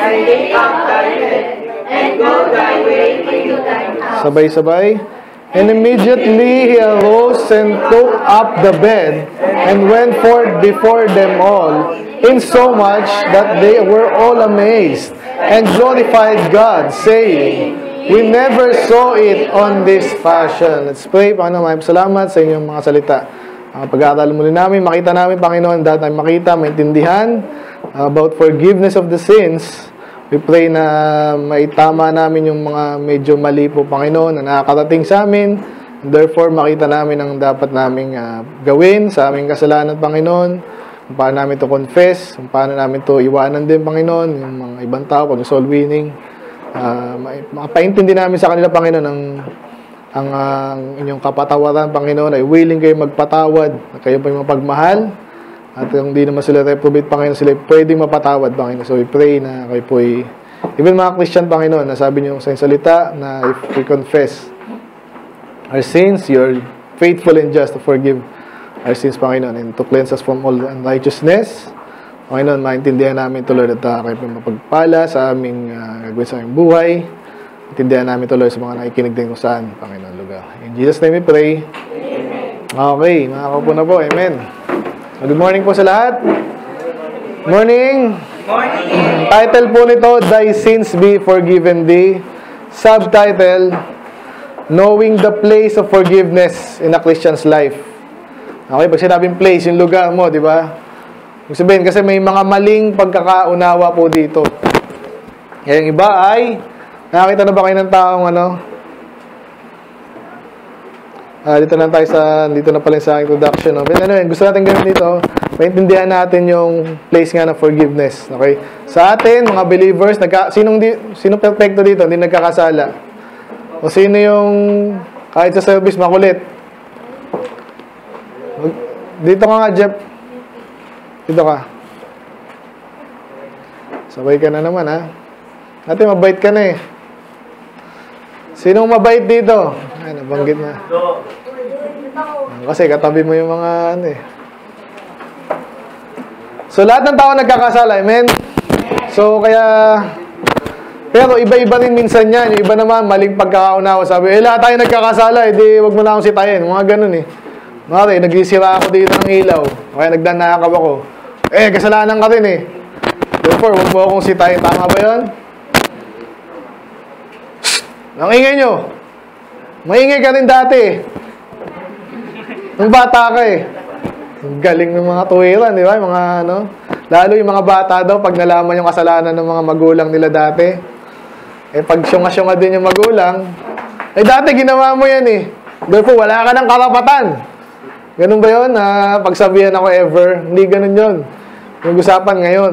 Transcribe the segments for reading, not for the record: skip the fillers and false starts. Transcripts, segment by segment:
lift up thy head, and go thy way into thine house. Sabay-sabay. And immediately he arose and took up the bed, and went forth before them all, insomuch that they were all amazed, and glorified God, saying, We never saw it on this fashion. Let's pray. Panginoon, salamat sa inyong mga salita. Pag-aaral muli namin, makita namin, Panginoon, dahil tayo makita, maintindihan about forgiveness of the sins. We pray na maitama namin yung mga medyo mali po, Panginoon, na nakakarating sa amin. Therefore, makita namin ang dapat naming gawin sa aming kasalanan, Panginoon. Kung paano namin ito confess, kung paano namin ito iwanan din, Panginoon, yung mga ibang tao, pag soul winning. Makapaintindi namin sa kanila, Panginoon, ang inyong kapatawaran, Panginoon, ay willing kayo magpatawad, na kayo pa yung mapagmahal. At kung hindi naman sila reprobate, Panginoon, sila pwedeng mapatawad, Panginoon. So we pray na kayo po even mga Christian, Panginoon, na sabi niyo sa salita na if we confess our sins, you're faithful and just to forgive our sins, Panginoon, and to cleanse us from all unrighteousness. Panginoon, maintindihan namin ito, Lord, at kayo po mapagpala sa aming gagawin sa aming buhay. Maintindihan namin ito, Lord, sa mga nakikinig din kung saan, Panginoon, lugar. In Jesus' name we pray. Amen. Okay, makakaupo na po. Amen. Good morning po sa lahat. Morning. Morning. Title po nito, Thy Sins Be Forgiven Thee. Subtitle, Knowing the Place of Forgiveness in a Christian's Life. Okay, pag sinabing place, yung lugar mo, di ba? Ibig sabihin, kasi may mga maling pagkakaunawa po dito. Kaya yung iba ay, nakakita na ba kayo ng taong dito na tayo dito na pala sa introduction. No? But anyway, gusto natin gawin dito, maintindihan natin yung place nga ng forgiveness. Okay? Sa atin, mga believers, sino perfecto dito? Hindi nagkakasala. O sino yung, kahit sa service, makulit? Dito ka nga, Jeff. Dito ka. Sabay ka na naman, ha? Ate, mabait ka na eh. Sinong mabait dito? Ay, nabanggit na. Kasi katabi mo yung mga So, lahat ng tao nagkakasala. Amen? So, kaya pero iba-iba rin minsan yan. Yung iba naman, maling pagkakaunawa. Sabi, lahat tayo nagkakasala. Di, wag mo na akong sitayin. Mga ganun eh. Mari, nagsisira ako dito ng ilaw. Kaya nagdanakaw ako. Kasalanan ka rin eh. Therefore, wag mo akong sitayin. Tama ba yun? Ang ingay nyo. Maingay ka rin dati. Nung bata ka eh. Ang galing ng mga tuwiran, di ba? Mga lalo yung mga bata daw, pag nalaman yung kasalanan ng mga magulang nila dati, pag syunga-syunga din yung magulang, dati ginawa mo yan eh. Therefore, wala ka ng karapatan. Ganun ba yun? Pagsabihan ako ever? Hindi ganun yun. Yung usapan ngayon.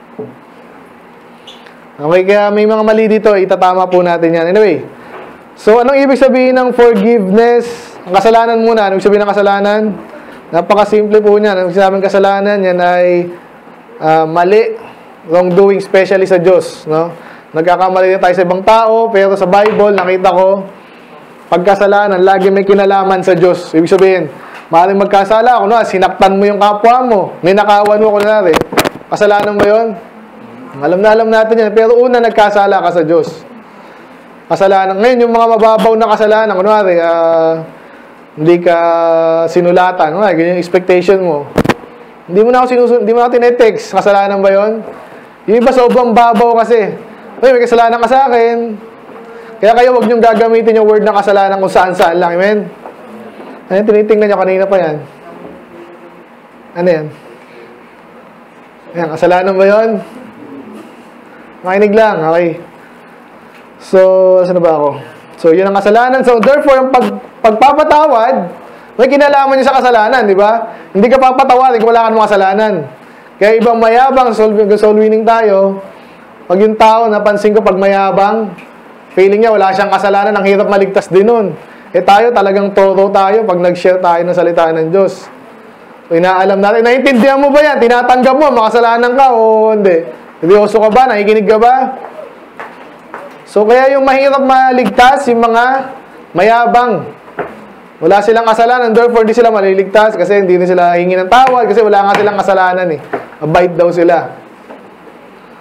Okay, kaya may mga mali dito, itatama po natin yan. Anyway, so anong ibig sabihin ng forgiveness? Ang kasalanan muna, anong ibig sabihin ng kasalanan? Napakasimple po niyan. Ang sinabing kasalanan, yan ay mali, wrongdoing, especially sa Diyos. No? Nagkakamali din tayo sa ibang tao, pero sa Bible, nakita ko, pagkasalanan, lagi may kinalaman sa Diyos. Ibig sabihin, maaaring magkasala, sinaktan mo yung kapwa mo, ninakawan mo, kunwari. Kasalanan ba yun? Alam natin yan. Pero una, nagkasala ka sa Diyos. Kasalanan. Ngayon, yung mga mababaw na kasalanan, kunwari, hindi ka sinulatan, ganyan yung expectation mo. Hindi mo na ako tinetext. Kasalanan ba yun? Yung iba sobrang babaw kasi. May kasalanan ka sa akin. Kaya kayo, huwag niyong gagamitin yung word na kasalanan kung saan-saan lang. Amen? Ayan, tinitingnan niyo kanina pa yan. Ano yan? Ayan, kasalanan ba yun? Makinig lang, okay. So, saan na ba ako? So, yun ang kasalanan. So, therefore, yung pagpapatawad, may kinalaman niya sa kasalanan, di ba? Hindi ka papatawarin kung wala ka ng kasalanan. Kaya ibang mayabang, soul winning tayo, pag yung tao, napansin ko, pag mayabang, feeling niya wala siyang kasalanan, ang hirap maligtas din nun. Tayo, talagang toro tayo pag nag-share tayo ng salita ng Diyos. So, inaalam natin, naiintindihan mo ba yan? Tinatanggap mo, makasalanan ka o hindi? Seryoso ka ba? Nakikinig ka ba? So, kaya yung mahirap maligtas, yung mga mayabang. Wala silang kasalanan, therefore, hindi sila maliligtas kasi hindi na sila hingi ng tawad kasi wala nga silang kasalanan eh. Abide daw sila.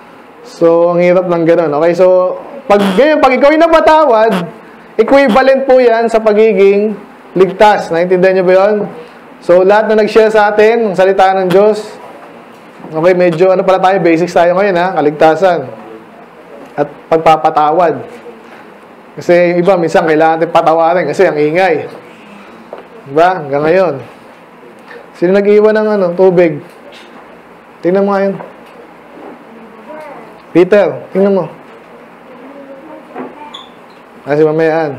So, ang hirap ng ganun. Okay, so, pag ikaw ay napatawad, equivalent po yan sa pagiging ligtas. Naintindihan niyo ba yun? So, lahat na nag-share sa atin, ang salita ng Diyos, okay, medyo, ano pala tayo, basics tayo ngayon, ha? Kaligtasan. At pagpapatawad. Kasi, iba, minsan, kailangan natin patawarin kasi ang ingay. Diba? Hanggang ngayon. Sino nag-iwan ng tubig? Tingnan mo ngayon. Peter, tingnan mo. Kasi mamayaan.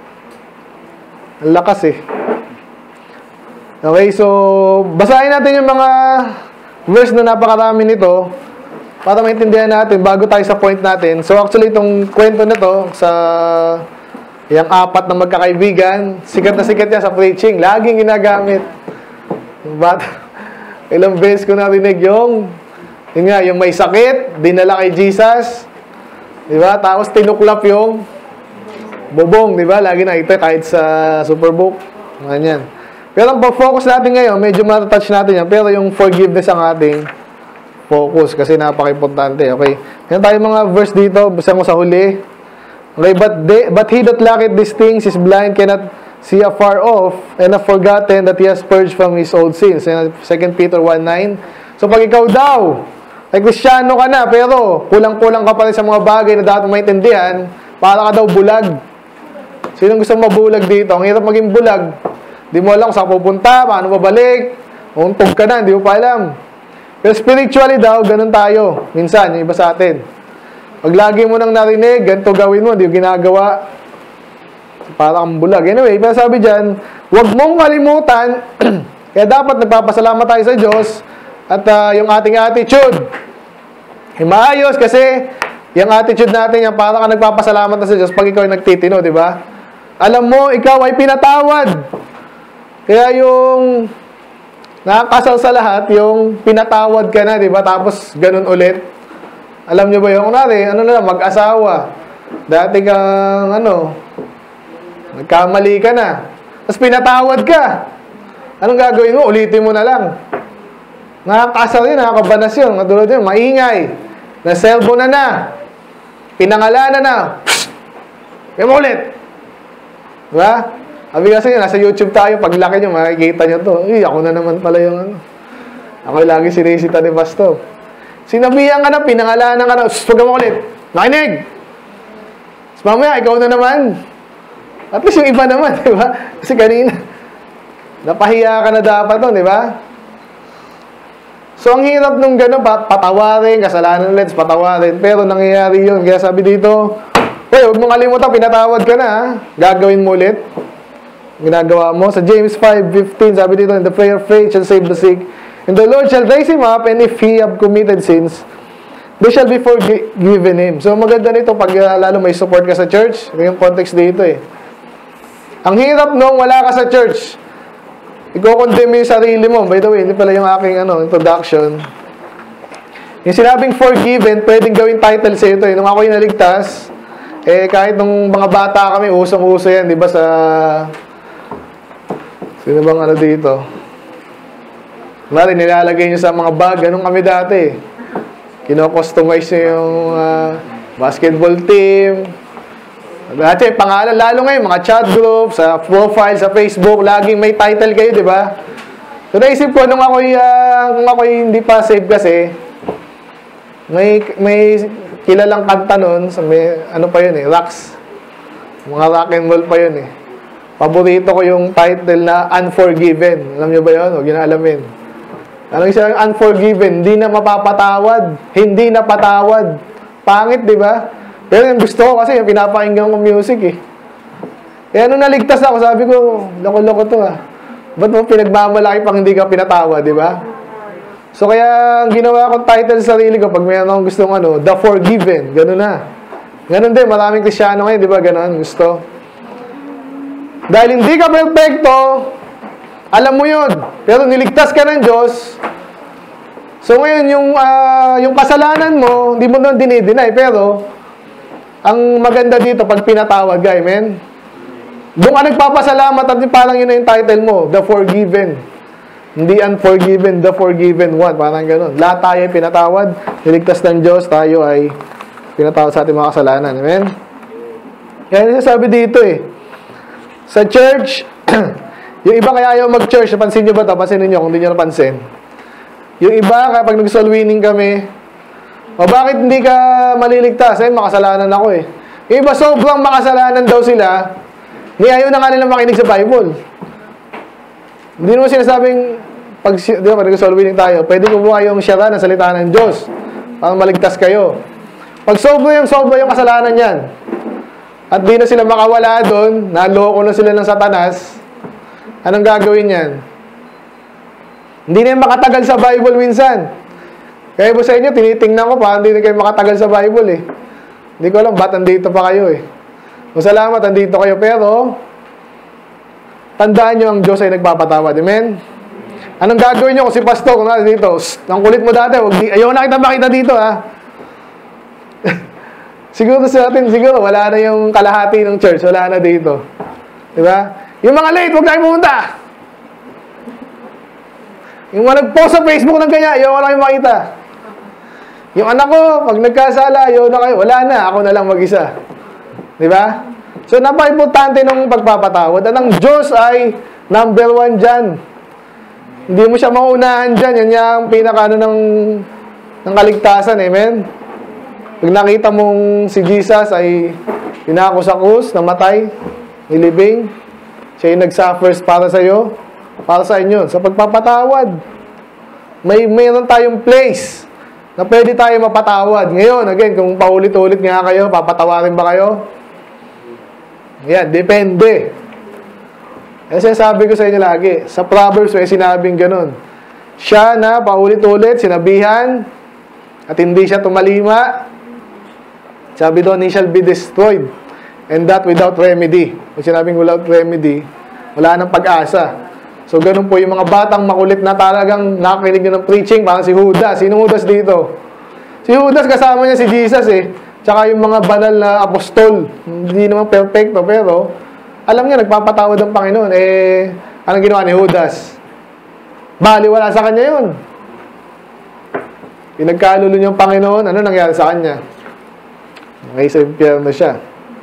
Ang lakas eh. Okay, so basahin natin yung mga verse na napakarami nito para maintindihan natin bago tayo sa point natin. So actually itong kwento na to sa yung apat na magkakaibigan, sikat na sikat yan sa preaching. Laging ginagamit. But ilang beses ko narinig yung may sakit, dinala kay Jesus. Diba? Tapos tinuklap yung bubong, di ba? Lagi nakita kahit sa Superbook. Ganyan. Pero ang focus natin ngayon, medyo matatouch natin yan. Pero yung forgiveness ang ating focus kasi napaka-importante. Okay? Yan tayo mga verse dito. Basta mo sa huli. Okay? But he that lacketh these things is blind, cannot see afar off, and have forgotten that he has purged from his old sins. 2 Peter 1:9. So pag ikaw daw, ay Kristiyano ka na, pero kulang-kulang ka pa rin sa mga bagay na dapat maintindihan, para ka daw bulag. Sinong gusto mabulag dito? Ang hirap maging bulag. Di mo alam kung saan pupunta, paano babalik. Untog ka na, di mo pa alam. Pero spiritually daw, ganun tayo. Minsan, yung iba sa atin. Pag lagi mo nang narinig, ganito gawin mo, di mo ginagawa. Para kang bulag. Anyway, pero sabi dyan, huwag mong kalimutan, kaya dapat nagpapasalamat tayo sa Diyos at yung ating attitude. Maayos kasi yung attitude natin, yung para ka nagpapasalamat na sa Diyos pag ikaw ay nagtitino, di ba? Alam mo, ikaw ay pinatawad. Kaya yung nakakasal sa lahat, yung pinatawad ka na, di ba? Tapos, ganun ulit. Alam nyo ba yung mag-asawa. Dati kang, nagkamali ka na. Tapos pinatawad ka. Anong gagawin mo? Ulitin mo na lang. Nakakasal yun, nakakabanas yun. Katulad yun, maingay. Na-cellphone na. Pinangalanan na. Kaya mo ulit. Diba? Sabi kasi nasa YouTube tayo, paglaki nyo, makikita nyo to. Ako na naman pala yung Ako lagi sinisita ni Pastor. Sinabihan ka na, pinangalanan ka na, huwag ka mo ulit. Nakinig! So, mamaya, ikaw na naman. At least yung iba naman, di ba? Kasi kanina, napahiya ka na dapat doon, di ba? So, ang hirap nung gano'n, patawarin, kasalanan ulit, patawarin. Pero nangyayari yun. Kaya sabi dito, huwag mong kalimutan, pinatawad ka na, ha? Gagawin mo ulit. Ginagawa mo. Sa James 5:15, sabi dito, and the prayer of faith shall save the sick. And the Lord shall raise him up, and if he have committed sins, they shall be forgiven him. So, maganda nito pag lalo may support ka sa church. Yung context dito eh. Ang hirap nung wala ka sa church. Iko-condemn yung sarili mo. By the way, hindi pala yung aking introduction. Yung sinabing forgiven, pwedeng gawin title sa ito. Nung ako yung naligtas, kahit nung mga bata kami, usong-uso yan, di ba sa... Sino bang dito? Mari, nilalagay nyo sa mga bag. Ganun kami dati. Kino-customize nyo yung basketball team. At yung pangalan, lalo ngayon, mga chat group, sa profile, sa Facebook, laging may title kayo, di ba? So, naisip ko, nung ako'y hindi pa save kasi, may kilalang kanta nun, pa yun rocks. Mga rock and roll pa yun Paborito ko yung title na Unforgiven. Alam nyo ba yun? Huwag yun na alamin. Ano yung isang Unforgiven? Hindi na mapapatawad. Hindi na patawad. Pangit, di ba? Pero yung gusto ko kasi yung pinapakinggan ko music Kaya nung naligtas ako, sabi ko, loko-loko to Ba't mo pinagmamalaki pang hindi ka pinatawad, di ba? So kaya ginawa kong title sa sarili ko pag mayroon akong gustong The Forgiven. Ganun na. Ganun din, maraming Kristiyano ngayon, di ba? Ganun, gusto. Dahil hindi ka perfecto, alam mo yun. Pero niligtas ka ng Diyos. So ngayon, yung kasalanan mo, hindi mo naman dinideny. Pero, ang maganda dito, pag pinatawad ka, amen? Doon ka nagpapasalamat at parang yun na yung title mo, The Forgiven. Hindi unforgiven, the forgiven one. Parang ganun. Lahat tayo ay pinatawad. Niligtas ng Diyos, tayo ay pinatawad sa ating mga kasalanan. Amen? Kaya sabi dito eh. Sa church, yung iba kaya ayaw mag-church. Napansin nyo ba ito? Pansinin nyo kung hindi nyo napansin. Yung iba, kapag nag-soul winning kami, o bakit hindi ka maliligtas? Eh, makasalanan ako eh. Yung iba, sobrang makasalanan daw sila, ni ayaw na nga nilang makinig sa Bible. Hindi naman sinasabing, pag nag-soul winning tayo, pwede ko buha yung shara ng salita ng Diyos para maligtas kayo. Pag sobra yung kasalanan yan, at di na sila makawala doon, naloko na sila ng Satanas, anong gagawin yan? Hindi na yung makatagal sa Bible minsan. Kaya po sa inyo, tinitingnan ko pa, hindi na kayo makatagal sa Bible eh. Hindi ko alam, ba't andito pa kayo eh. Salamat, andito kayo, pero tandaan nyo, ang Diyos ay nagpapatawad. Amen? Anong gagawin nyo kung si pastor, kung nasa dito, ang kulit mo dati, ayaw na kita makita dito ha. Siguro sa atin, siguro, wala na yung kalahati ng church. Wala na dito. Diba? Yung mga late, huwag na kayo pumunta. Yung mga nag-post sa Facebook ng ganyan, ayaw na kayo makita. Yung anak ko, pag nagkasala, ayaw na kayo. Wala na, ako na lang mag-isa. Diba? So, napaka-importante ng pagpapatawad. At ang Diyos ay number 1 dyan. Hindi mo siya maunahan dyan. Yan yung pinaka-ano ng kaligtasan. Amen? Pag nakita mong si Jesus ay pinako sa krus, namatay, nilibing, siya yung nag-suffers para sa iyo, para sa inyo, sa pagpapatawad. Mayroon tayong place na pwede tayo mapatawad. Ngayon, again, kung paulit-ulit nga kayo, papatawarin ba kayo? Yan, depende. Kasi sabi ko sa inyo lagi, sa Proverbs may sinabing ganun. Siya na paulit-ulit, sinabihan, at hindi siya tumalima, sabi doon, he shall be destroyed. And that without remedy. Kung sinabing without remedy, wala nang pag-asa. So, ganun po yung mga batang makulit na talagang nakikinig nyo ng preaching, parang si Judas. Sino Judas dito? Si Judas, kasama niya si Jesus eh. Tsaka yung mga banal na apostol. Hindi naman perfecto, pero alam niya, nagpapatawad ang Panginoon. Eh, anong ginawa ni Judas? Baliwala sa kanya yun. Pinagkalulo niya ang Panginoon, ano nangyari sa kanya? Okay, sa impyerno siya.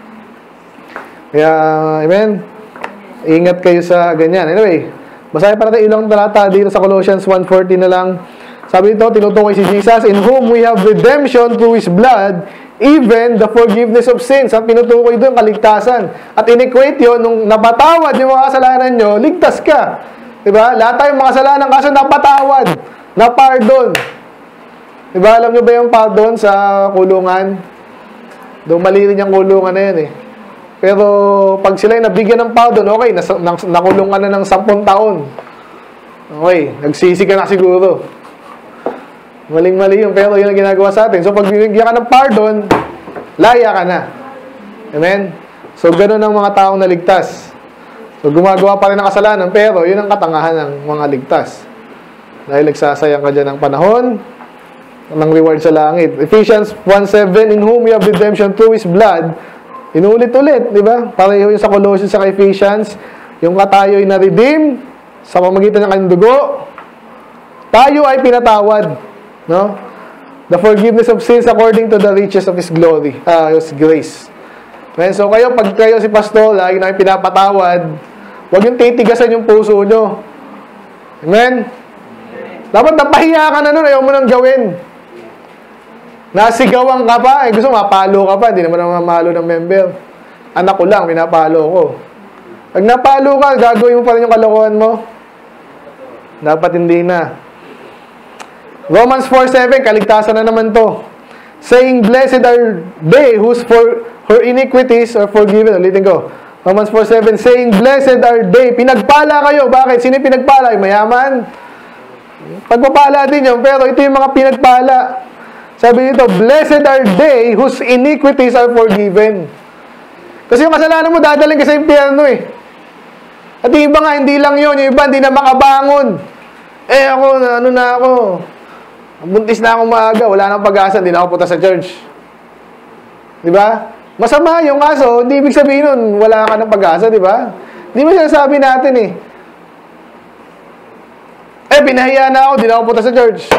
Kaya, amen? Ingat kayo sa ganyan. Anyway, basahin pa natin ilang talata dito sa Colossians 1:14 na lang. Sabi dito, tinutukoy si Jesus, in whom we have redemption through His blood, even the forgiveness of sins. At tinutukoy doon, kaligtasan. At in-equate yun, nung napatawad yung mga kasalanan nyo, ligtas ka. Diba? Lahat tayong mga kasalanan, kaso napatawad, na-pardon. Diba? Alam nyo ba yung pardon sa kulungan? Doon mali rin yung kulungan na yan eh. Pero pag sila yung nabigyan ng pardon, okay, nakulong ka na ng 10 taon. Okay, nagsisi ka na siguro. Maling-mali yun, pero yun ang ginagawa sa atin. So pag bigyan ka ng pardon, laya ka na. Amen? So ganun ang mga taong naligtas. So gumagawa pa rin ng kasalanan, pero yun ang katangahan ng mga ligtas. Dahil nagsasayang ka dyan ng panahon, ng reward sa langit. Ephesians 1:7, in whom we have redemption through His blood. Inulit-ulit, di ba? Pareho yung sa Colossians sa Ephesians, yung tayo ay na-redeem sa pamamagitan ng kanyang dugo. Tayo ay pinatawad, no? The forgiveness of sins according to the riches of His glory, His grace. Amen? So kayo, pag kayo si pastor, lagi na pinapatawad, huwag yung titigasan yung puso nyo. Amen? Dapat napahiya ka na nun, ayaw mo nang gawin. Nasigawan ka pa, gusto mapalo ka pa, hindi naman mamalo ng member. Anak ko lang, pinapalo ko. Pag napalo ka, gagawin mo pa rin yung kalokohan mo? Dapat hindi na. Romans 4:7, kaligtasan na naman to. Saying, blessed are they whose for her iniquities are forgiven. Ulitin ko. Romans 4:7, saying, blessed are they. Pinagpala kayo. Bakit? Sino pinagpala? Yung mayaman? Pagpapala din yun, pero ito yung mga pinagpala. Sabi dito, blessed are they whose iniquities are forgiven. Kasi yung kasalanan mo, dadaling ka sa impyerno eh. At yung iba nga, hindi lang yun. Yung iba, hindi na makabangon. Eh ako, ano na ako, buntis na ako maaga, wala nang pag-asa, hindi na ako punta sa church. Diba? Masama yung kaso, hindi ibig sabihin nun, wala ka ng pag-asa, diba? Hindi mo sinasabi natin eh. pinahiya na ako, di na ako punta sa church.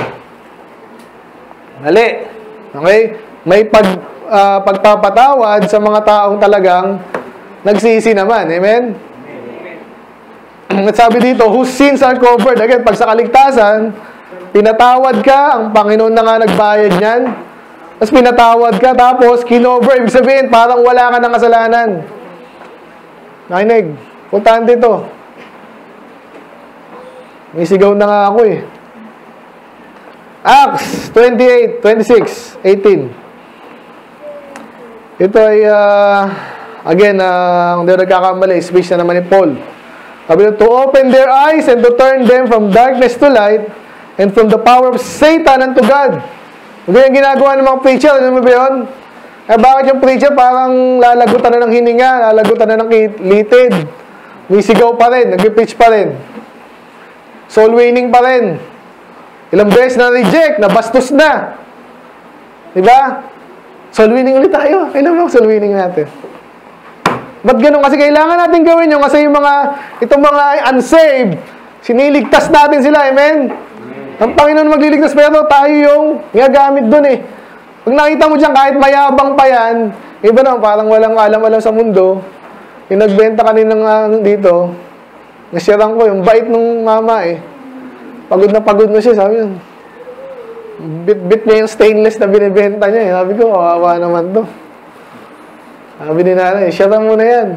Mali. Okay? May pagpapatawad sa mga taong talagang nagsisi naman. Amen? At sabi dito, whose sins are covered. Again, pag sa kaligtasan, pinatawad ka, ang Panginoon na nga nagbayad niyan. Tapos pinatawad ka, tapos kinover. Ibig sabihin, parang wala ka ng kasalanan. Nakinig. Puntahan dito. May sigaw na nga ako eh. Acts 28, 26, 18. Ito ay, again, hindi nagkakamali, speech na naman ni Paul. Sabi to open their eyes and to turn them from darkness to light and from the power of Satan unto God. Hindi yung ginagawa ng mga preacher. Ano mo ba yun? Eh, bakit yung preacher parang lalagutan na ng hininga, lalagutan na ng litid? May sigaw pa rin, nag-preach pa rin. Soul winning pa rin. Ilang beses na reject, nabastos na. Diba? Soul winning ulit tayo. Kailan mo soul winning natin? Ba't ganun? Kasi kailangan natin gawin yun. Kasi itong mga unsaved, siniligtas natin sila. Amen? Ang Panginoon magliligtas, pero tayo yung gagamit dun eh. Pag nakita mo dyan, kahit mayabang pa yan, iba naman, parang walang alam-alam sa mundo. Yung nagbenta kaninang dito, nasirang ko, yung bait nung mama eh. Pagod na siya, sabi niya. Bit niya yung stainless na binibenta niya eh. Sabi ko, kawawa naman to. Sabi ni nanay, sirang mo na yan.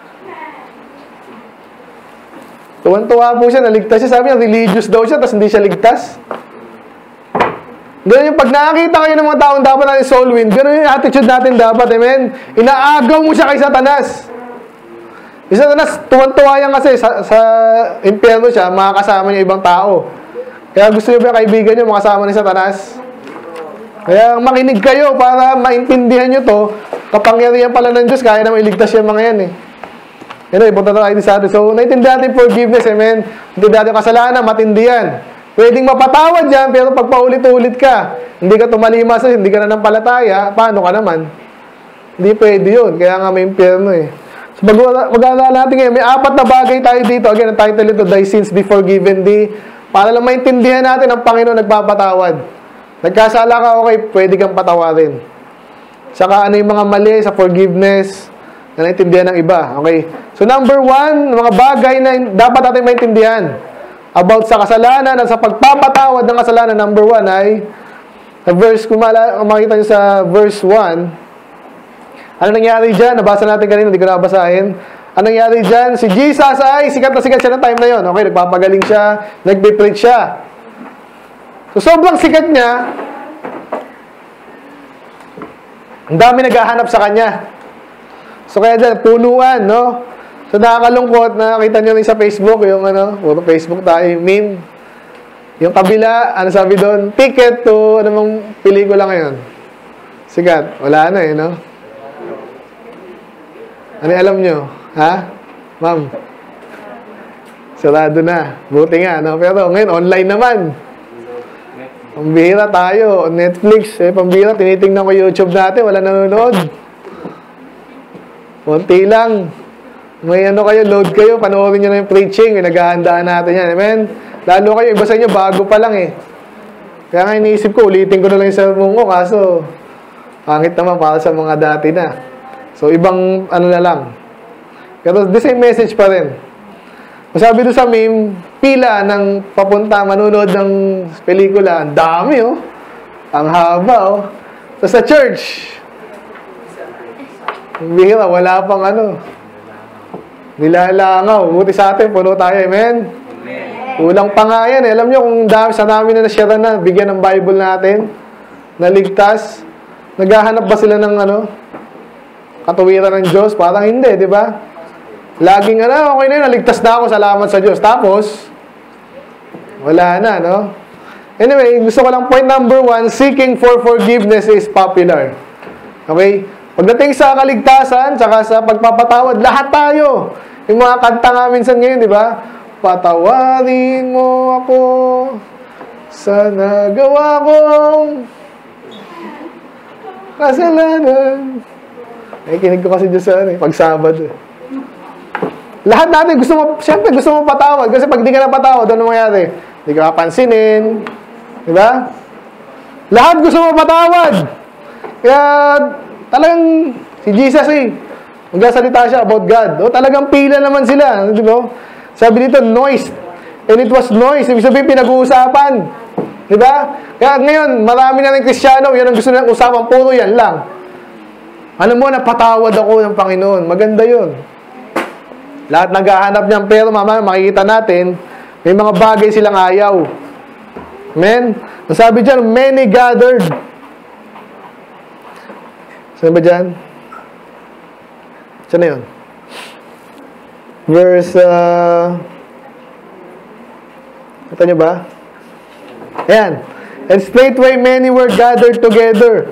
Tuwan-tuwa po siya, naligtas siya. Sabi niya, religious daw siya, tapos hindi siya ligtas. Ganun yung pag nakakita kayo ng mga taong dapat natin soul win, ganun yung attitude natin dapat, amen? Inaagaw mo siya kay Satanas. Yung Satanas, tuwan-tuwa yan kasi sa impyerno siya, makakasama niya ibang tao. Kaya gusto niyo ba kaibigan niyo, makasama ni Satanas? Kaya makinig kayo para maintindihan niyo to, kapangyarihan pala ng Diyos, kaya na mailigtas yung mga yan eh. Yan, punta tayo sa atin. So, naintindihan natin forgiveness, amen? Naintindihan natin kasalanan, matindi yan. Pwedeng mapatawad yan, pero pag paulit-ulit ka, hindi ka tumalima sa hindi ka na nampalataya, paano ka naman? Hindi pwede yun. Kaya nga may impyerno eh. So, mag-aalala natin ngayon, may 4 na bagay tayo dito. Again, ang title ito, Thy Sins Be Forgiven Thee. Para lang maintindihan natin ang Panginoon nagpapatawad. Nagkasala ka, okay, pwede kang patawarin. Saka ano yung mga mali sa forgiveness na naintindihan ng iba. Okay? So, number 1, mga bagay na dapat natin maintindihan about sa kasalanan at sa pagpapatawad ng kasalanan. Number 1 ay sa verse, kung makita nyo sa verse 1, ano nangyari dyan? Nabasa natin kanina, hindi ko nabasahin. Ano nangyari dyan? Si Jesus ay sikat na sikat siya ng time na yun. Okay, nagpapagaling siya, nagbe-preach siya. So, sobrang sikat niya, ang dami naghahanap sa kanya. So, kaya dyan, punuan, no? So, nakakalungkot, nakakita nyo rin sa Facebook, yung puro Facebook tayo, meme. Yung kabila, ano sabi doon? Ticket to, anong pelikula ngayon? Sikat. Wala na eh, no? Ano alam nyo? Ha? Ma'am? Sarado na. Buti nga, no? Pero ngayon, online naman. Pambihira tayo. Netflix, pambihira. Tinitingnan ko YouTube natin. Wala nanonood. Konti lang. May kayo, load kayo. Panoorin nyo na yung preaching. Naghahandaan natin yan. Amen? Lalo kayo, iba sa inyo, bago pa lang eh. Kaya nga iniisip ko, ulitin ko na lang yung sermon ko. Kaso, pangit naman para sa mga dati na. So, ibang na lang. Pero the same message pa rin. Masabi doon sa meme, pila ng papunta, manunood ng pelikula. Ang dami, oh. Ang haba, oh. So, sa church, bihira, wala pang nilalangaw. Buti sa atin, puno tayo, amen? Kulang pa nga yan, eh. Alam nyo, kung sa dami na nasyara na, bigyan ng Bible natin, naligtas, naghahanap ba sila ng katuwiran ng Diyos? Parang hindi, di ba? Laging okay na yun, naligtas na ako, salamat sa Diyos. Tapos, wala na, no? Anyway, gusto ko lang point number 1, seeking for forgiveness is popular. Okay? Pagdating sa kaligtasan, tsaka sa pagpapatawad, lahat tayo. Yung mga kanta nga minsan ngayon, di ba? Patawarin mo ako sa nagawa kong kasalanan. Kinig ko kasi dyan sa pag Sabado. Lahat natin siyempre gusto mo patawad. Kasi pag di ka napatawad, ano mangyari? Hindi ka pansinin. Di ba? Lahat gusto mapatawad. Kaya talagang si Jesus magsasalita siya about God. O talagang pila naman sila. Di ba? Sabi dito, noise. And it was noise. Ibig sabihin, pinag-uusapan. Di ba? Kaya ngayon, marami na rin Kristiyano, yan ang gusto nilang usapan, puro yan lang. Alam mo, napatawad ako ng Panginoon. Maganda yun. Lahat naghahanap niyan, pero mamaya makikita natin, may mga bagay silang ayaw. Amen? Sabi dyan, many gathered. Saan ba dyan? Saan na yun? Verse, ito nyo ba? Ayan. And straightway many were gathered together.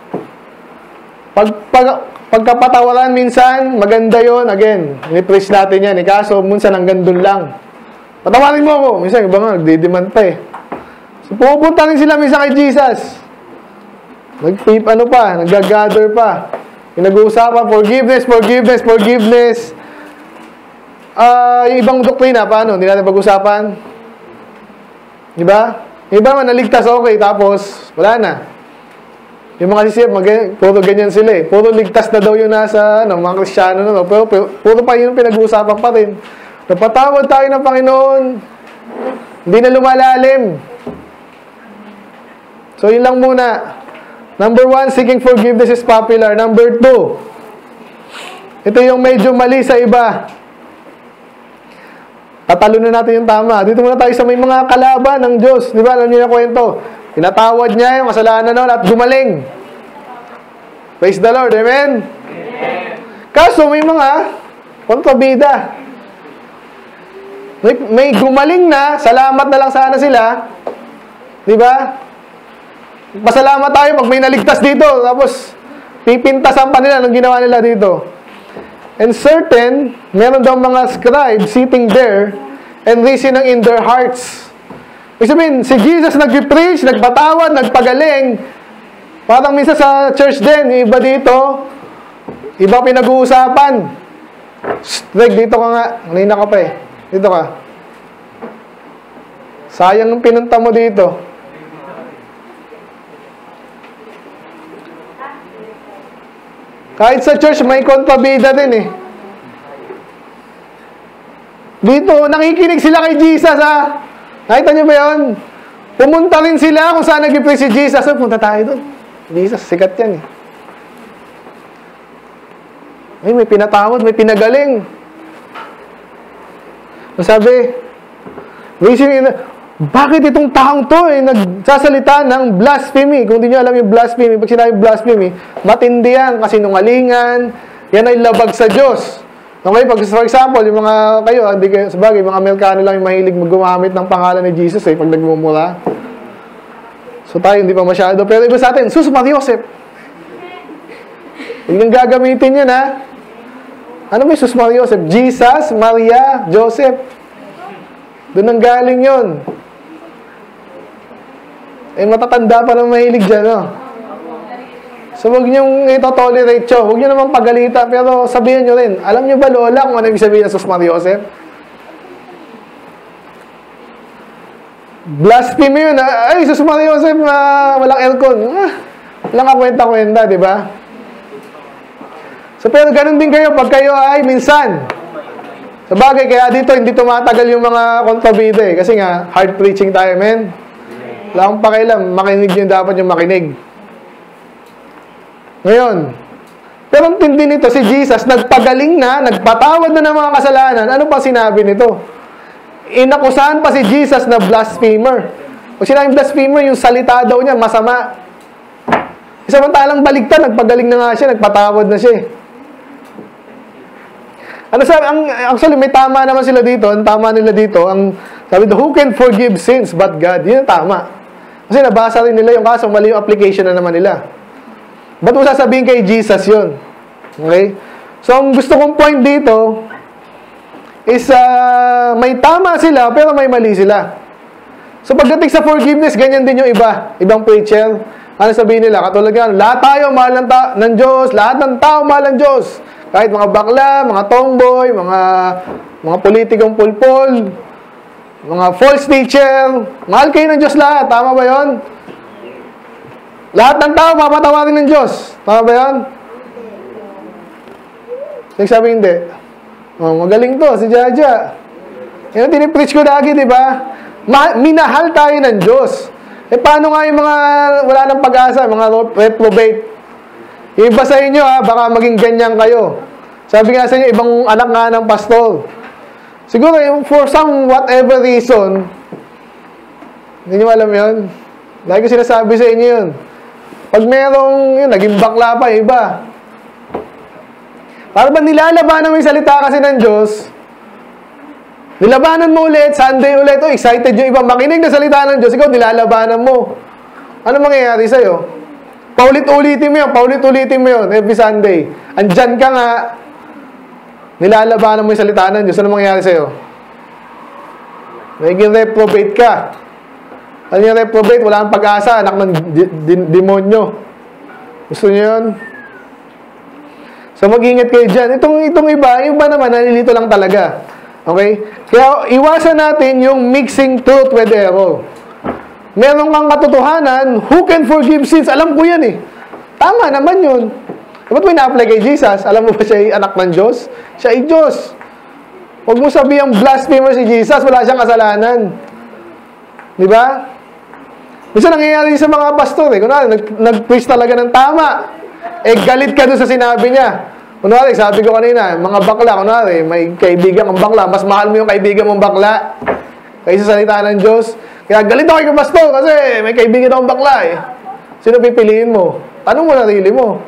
Pagkapatawaran minsan, maganda yon. Again, ni-preach natin yan. Kaso, minsan hanggang dun lang. Patawarin mo ako. Minsan, iba nga, nagdidemand pa eh. So, pupunta rin sila minsan kay Jesus. Nag-gather pa. Pinag-uusapan, forgiveness. Yung ibang doktrina, paano? Hindi natin pag-usapan. Diba? Yung iba man, naligtas, okay. Tapos, wala na. Yung mga sisip, puro ganyan sila eh. Puro ligtas na daw yun nasa mga Kristiyano. Pero puro pa yun pinag-uusapan pa rin. Napatawad tayo ng Panginoon. Hindi na lumalalim. So, yun lang muna. Number 1, seeking forgiveness is popular. Number 2, ito yung medyo mali sa iba. Tatalunan natin yung tama. Dito muna tayo sa may mga kalaban ng Diyos. Di ba? Alam niyo yung kwento. Pinatawad niya yung kasalanan noon at gumaling. Praise the Lord. Amen? Kaso may mga kontrabida. May gumaling na, salamat na lang sana sila. Di ba? Pasalamat tayo pag may naligtas dito. Tapos, pipintasan pa nila nung ginawa nila dito. And certain, meron daw mga scribes sitting there and reasoning in their hearts. Ibig sabihin, si Jesus nag-preach, nagpatawad, nagpagaling. Parang minsan sa church din, iba dito, iba pinag-uusapan. Greg, dito ka nga. Kanina ka pa eh. Dito ka. Sayang yung pinunta mo dito. Kahit sa church, may kontrabida din eh. Dito, nakikinig sila kay Jesus ha. Nakita niyo ba yun? Pumunta rin sila kung saan nag-preach si Jesus. So, punta tayo doon. Jesus, sikat yan eh. Ay, may pinatawad, may pinagaling. Sabi, bakit itong taong to nagsasalita ng blasphemy? Kung di nyo alam yung blasphemy, pag sinabi blasphemy, matindi yan, kasinungalingan, yan ay labag sa Diyos. Okay, for example, yung mga sabagay, mga Amerikano lang yung mahilig gumamit ng pangalan ni Jesus pag nagmumura. So tayo, hindi pa masyado. Pero iba sa atin, Sus Mariosep. Huwag nang gagamitin yan, ha? Ano ba yung Sus Mariosep? Jesus, Maria, Joseph. Doon ang galing yun. Matatanda pa ng mahilig dyan, no? So, huwag niyong ito-tolerate siya. Huwag niyo naman pagalitan. Pero sabihin niyo rin, alam niyo ba, Lola, kung ano ibig sabihin ng Sus Mariosep? Blasphemy yun. Ay, Sus Mariosep, walang aircon. Walang kakwenta-kwenta, di ba? So, pero ganun din kayo pag kayo ay minsan. Sabagay, kaya dito hindi tumatagal yung mga kontrabida eh. Kasi nga, hard preaching tayo, men. Wala akong pakialam. Makinig yung dapat yung makinig. Ngayon, pero ang tindi nito, si Jesus, nagpagaling na, nagpatawad na ng mga kasalanan. Ano pa sinabi nito? Inakusahan pa si Jesus na blasphemer. Pag sinabing blasphemer, yung salita daw niya, masama. Samantalang baligtad, nagpagaling na nga siya, nagpatawad na siya. Ano sabi, actually, may tama naman sila dito. Ang tama nila dito, sabi, who can forgive sins but God? Yun ang tama. Kasi nabasa rin nila yung kaso, mali yung application na naman nila. Ba't mo sasabihin kay Jesus yun? Okay? So, ang gusto kong point dito is may tama sila, pero may mali sila. So, pagdating sa forgiveness, ganyan din yung iba. Ibang preacher. Ano sabihin nila? Katulad yan, lahat tayo mahal ng Diyos, lahat ng tao mahal ng Diyos. Kahit mga bakla, mga tomboy, mga politikong pulpol, mga false teacher, mahal kayo ng Diyos lahat. Tama ba yun? Lahat ng tao, papatawarin ng Diyos. Tama ba yun? Nagsabi hindi. Oh, magaling to, si Jaja. Yan ang tinipreach ko lagi, di ba? Minahal tayo ng Diyos. Eh, paano nga yung mga wala ng pag-asa, mga reprobate? Yung iba sa inyo, baka maging ganyan kayo. Sabi nga sa inyo, ibang anak nga ng pastor. Siguro, for some whatever reason, hindi nyo alam yun. Lagi ko sinasabi sa inyo yun. Pag merong, yun, naging bakla pa, iba. Para ba nilalabanan mo yung salita kasi ng Diyos, nilabanan mo ulit, Sunday ulit, excited yung iba makinig na salita ng Diyos, ikaw nilalabanan mo. Ano mangyayari sa'yo? Paulit-ulitin mo yun, every Sunday. Andyan ka nga, nilalabanan mo yung salita ng Diyos, ano mangyayari sa'yo? Naging reprobate ka. Ano yung reprobate? Wala kang pag-asa, anak ng demonyo. Gusto niyo yun? So mag-ingat kayo dyan. Itong iba naman, nalilito lang talaga. Okay? Kaya iwasan natin yung mixing truth with error. Meron kang katotohanan, who can forgive sins? Alam ko yan eh. Tama naman yun. Ba't mo ina-apply kay Jesus? Alam mo ba siya ay anak ng Diyos? Siya ay Diyos. Huwag mo sabihin blasphemer si Jesus, wala siyang kasalanan. Di ba? Minsan nangyayari sa mga pastor eh. Kunwari, nag-preach talaga ng tama. Eh, galit ka doon sa sinabi niya. Kunwari, sabi ko kanina, mga bakla, kunwari, may kaibigan kang bakla, mas mahal mo yung kaibigan mong bakla kaysa sa salita ng Diyos. Kaya galit ako kay pastor kasi may kaibigan akong bakla eh. Sino pipiliin mo? Tanong mo na sarili mo.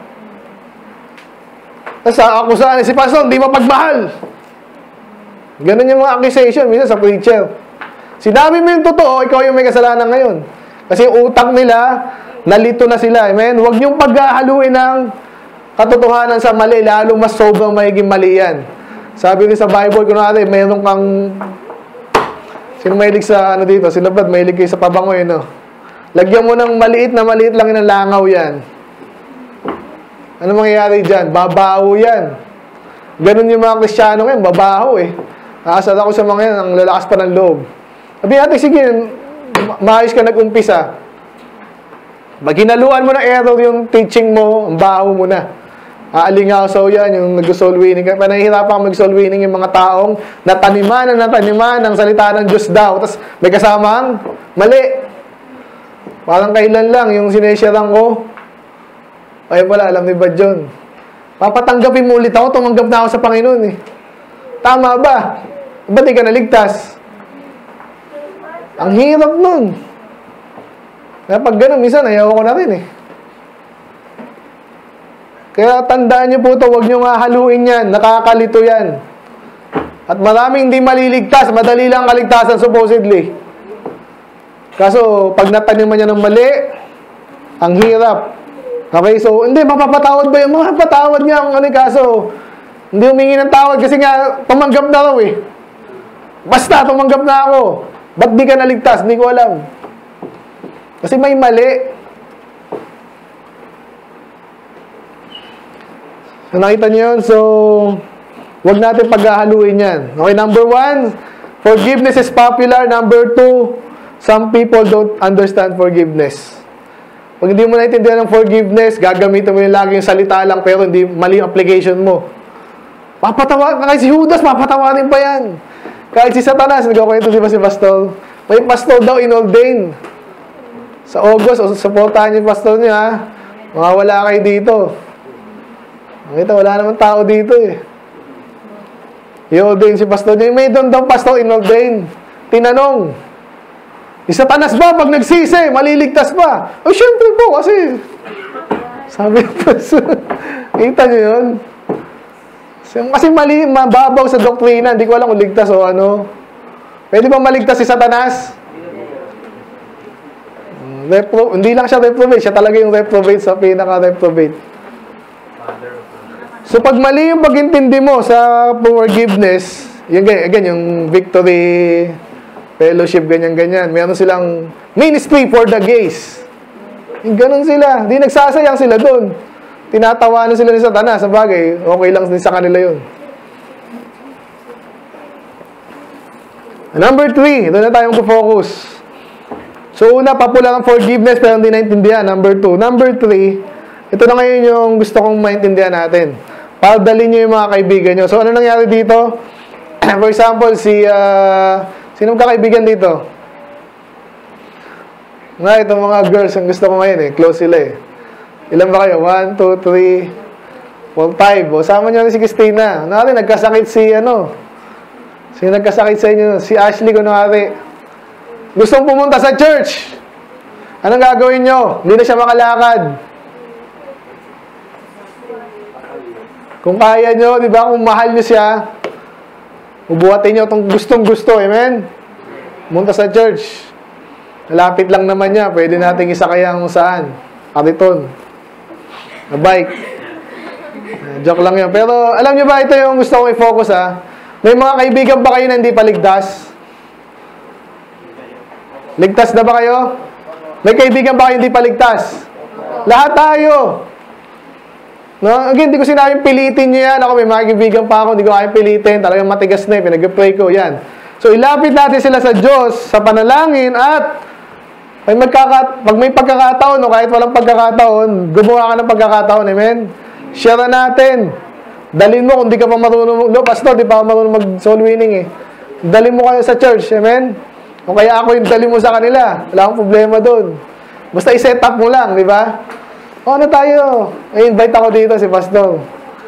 Tapos ako saan, si pastor, hindi mapagmahal. Ganun yung mga accusation, minsan sa preacher. Sinabi mo yung totoo, ikaw yung may kasalanan ngayon. Kasi yung utak nila, nalito na sila. Amen? Huwag niyong paghahaluin ng katotohanan sa mali, lalo mas sobrang magiging mali yan. Sabi ko sa Bible, kunwari, mayroon kang, sino mahilig sa, dito, sino ba't mahilig kayo sa pabango yun, no? Lagyan mo ng maliit lang ng langaw yan. Ano mangyayari dyan? Babaho yan. Ganun yung mga Kristiyano ngayon, babaho eh. Nakasal ako sa mga yan, ang lalakas pa ng loob. Sabi natin, sige, maayos ka nag-umpisa. Pag hinaluan mo ng error yung teaching mo, ang baho mo na. Aalingaw yan, yung nag-soul winning. Kaya nahihirapan mag-soul winning yung mga taong nataniman ng salita ng Diyos daw. Tapos may kasamang mali. Parang kailan lang, yung sinesyaran ko, ay wala, alam ni ba John? Papatanggapin mo ulit ako, tumanggap na ako sa Panginoon eh. Tama ba? Ba't di ka naligtas? Ang hirap nun. Kaya pag ganun, minsan, ayaw ko na rin eh. Kaya tandaan nyo po ito, huwag nyo nga haluin yan. Nakakalito yan. At maraming hindi maliligtas. Madali lang kaligtasan supposedly. Kaso, pag nataniman niya ng mali, ang hirap. Okay, so, hindi, mapapatawad ba yun? Mapapatawad niya ang kaso. Hindi humingi ng tawad kasi nga, tumanggap na raw eh. Basta, tumanggap na ako. Ba't di ka naligtas? Hindi ko alam. Kasi may mali. So, nakita niyo yun? So, huwag natin paghahaluin yan. Okay, number 1, forgiveness is popular. Number 2, some people don't understand forgiveness. Pag hindi mo naintindihan ng forgiveness, gagamitin mo yung laging salita lang pero hindi mali yung application mo. Kahit si Judas, papatawarin pa yan. Kahit si Satanas, nagkakwento si Pastor. May pastor daw in-ordain. Sa August, supportahan yung pastor niya, ha? Mawawala kayo dito. Nakita, wala naman tao dito eh. I-ordain si pastor niya. May doon daw pastor in-ordain. Tinanong, si Satanas ba pag nagsisi, maliligtas ba? O, syempre po, kasi sabi ng pastor, kita niyo yun? Kasi mababaw sa doktrina, hindi ko alam kung ligtas o ano. Pwede ba maligtas si Satanas? Hindi lang siya reprobate, siya talaga yung reprobate sa pinaka-reprobate. So pag mali yung pag-intindi mo sa forgiveness, yung victory fellowship, ganyan-ganyan, meron silang ministry for the gays. Yung ganun sila, hindi nagsasayang sila doon. Tinatawanan sila ni Satanas, sa bagay, okay lang din sa kanila yun. Number 3, doon na tayong focus. So, una, popular ang forgiveness pero hindi naintindihan. Number 2. Number 3, ito na ngayon yung gusto kong maintindihan natin. Para dalhin nyo yung mga kaibigan nyo. So, ano nangyari dito? For example, sinong kakaibigan dito? Nga, itong mga girls, ang gusto ko ngayon eh. Close sila eh. Ilan ba kayo? 1, 2, 3, 4, 5. O, sama nyo na si Christina. Nari, nagkasakit Sino nagkasakit sa inyo? Si Ashley, kunwari. Gustong pumunta sa church. Anong gagawin nyo? Hindi na siya makalakad. Kung kaya nyo, di ba? Kung mahal nyo siya, ubuhatin nyo itong gustong-gusto. Amen? Pumunta sa church. Malapit lang naman niya. Pwede nating isakayang saan? Kariton. Na bike. Joke lang yun. Pero alam nyo ba, ito yung gusto kong i-focus ha. May mga kaibigan ba kayo na hindi paligtas? Ligtas na ba kayo? May kaibigan ba kayo hindi paligtas? Lahat tayo. No? Again, hindi ko sinabing pilitin nyo yan. Ako may mga kaibigan pa ako, hindi ko kayang pilitin. Talagang matigas na pinag-pray ko. Yan. So, ilapit natin sila sa Diyos, sa panalangin, at pag may pagkakataon, o kahit walang pagkakataon, gumawa ka ng pagkakataon. Amen? Share natin. Dalhin mo kung di ka pa marunong, pastor, di pa ako marunong mag-soul winning eh. Dalhin mo kayo sa church, amen? O kaya ako yung dalhin mo sa kanila. Wala akong problema doon. Basta i-set up mo lang, di ba? O ano tayo? I-invite ako dito si pastor.